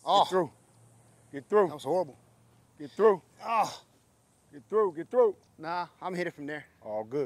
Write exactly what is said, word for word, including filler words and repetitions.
Oh. Get through. Get through. That was horrible. Get through. Oh. Get through. Get through. Nah, I'm hit it from there. All good.